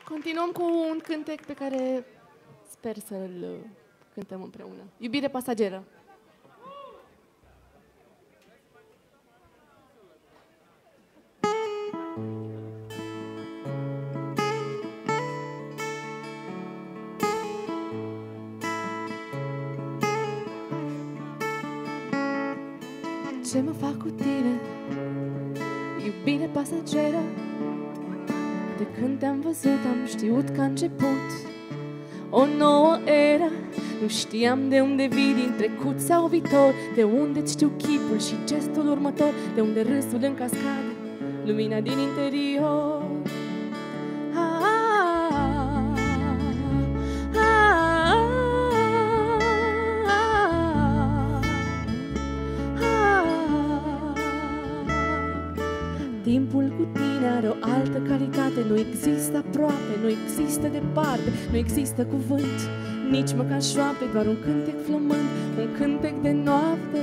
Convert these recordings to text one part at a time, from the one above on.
Continuăm cu un cântec pe care sper să-l cântăm împreună. Iubire pasageră. Ce mă fac cu tine, iubire pasageră? De când te-am văzut am știut că a început o nouă eră. Nu știam de unde vii, din trecut sau viitor, de unde-ți știu chipul și gestul următor, de unde râsul în cascadă, lumina din interior. Timpul cu tine are o altă calitate. Nu există aproape, nu există departe, nu există cuvânt, nici măcar șoapte, doar un cântec flământ, un cântec de noapte.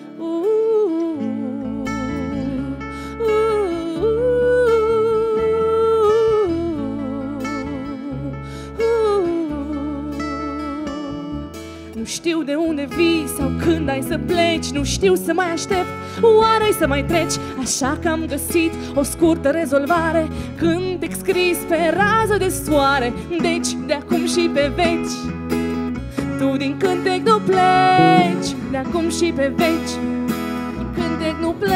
Nu știu de unde vii sau când ai să pleci, nu știu să mai aștept, oare ai să mai treci? Așa că am găsit o scurtă rezolvare, cântec scris pe rază de soare. Deci de acum și pe veci tu din cântec nu pleci, de acum și pe veci din cântec nu pleci.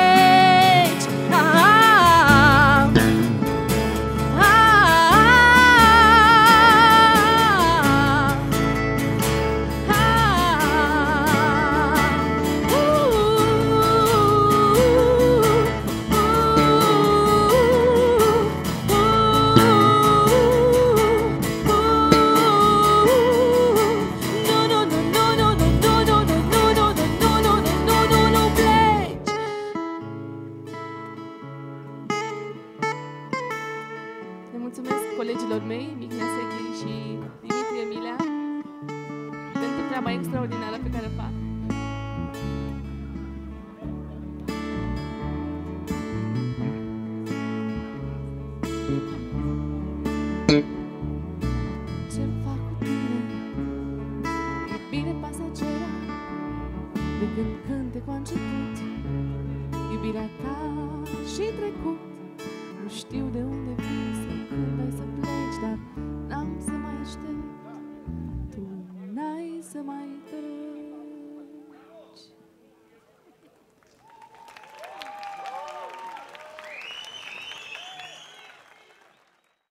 Le mulțumesc colegilor mei, Mihnea Segheri și Dimitrie Milea, pentru treaba extraordinară pe care o fac.